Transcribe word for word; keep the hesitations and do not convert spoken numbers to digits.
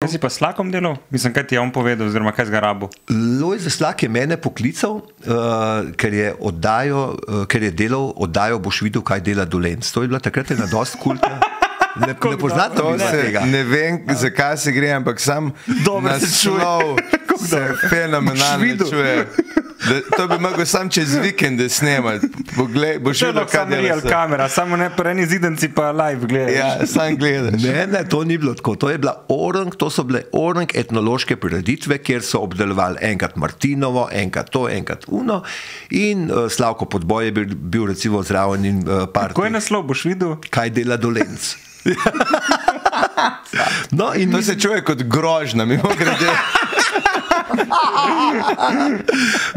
Kaj si pa s Slakom delal? Mislim, kaj ti je on povedal, oziroma kaj z ga rabo? Lojze Slak je mene poklical, uh, ker, je oddajo, uh, ker je delal oddajo Boš videl, kaj dela Dolenc. To je bila takrat ena dost kultna. Ne, ne poznate tega? Ne vem, zakaj se gre, ampak sam naslov se fenomenalno čuje. Da, to bi mogel sam čez vikende snemati. Poglej, boš videl, kaj dela real kamera, samo ne preni zidenci pa live gledaš. Ja, sam gledaš. Ne, ne, to ni bilo tako. To je bila orang, to so bile orang etnološke prireditve, kjer so obdelovali enkrat Martinovo, enkrat to, enkrat uno in uh, Slavko Podboj je bil, bil recimo zraven in uh, parti. Ko je naslov, boš videl? Kaj dela Dolenc. No, in to se čuje kot grožnja, mimo grede.